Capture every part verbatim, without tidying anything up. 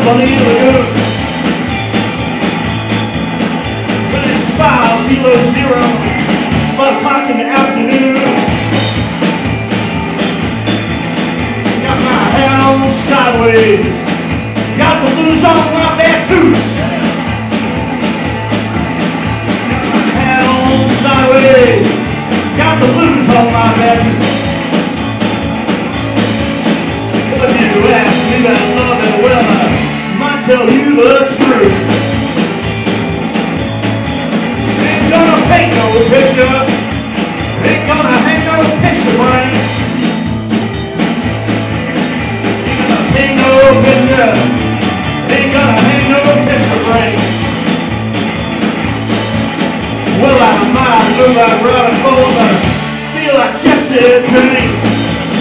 sunny lagoon. When it's five below zero, one o'clock in the afternoon. Got my head on sideways, got the blues on my back too. Got my head on sideways, got the blues on my back too. But if you ask me that love and well, I might tell you the truth. Ain't gonna paint no picture, ain't gonna hang no picture frame. Ain't gonna paint no picture, ain't gonna hang no picture frame. Well, I might look like Robert Ford, but I feel like Jesse James.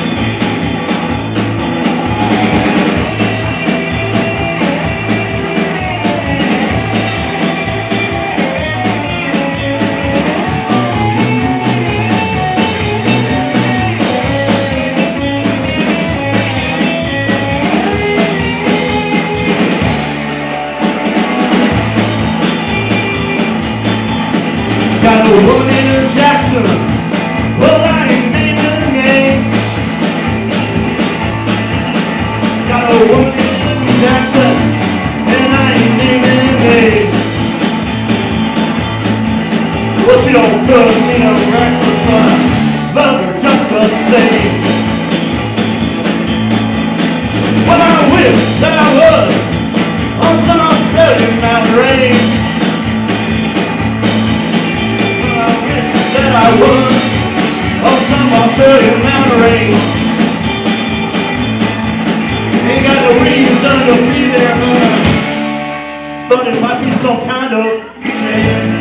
Got a woman in Jackson, well I ain't naming names. Got a woman in Jackson, and I ain't naming names. Well, she don't cook me no breakfast, but I love her just the same. Well, I wish that I was on some Australian mountain range. I was on some Australian mountain range. Ain't got no reason to be there, but I thought it might be some kind of shame.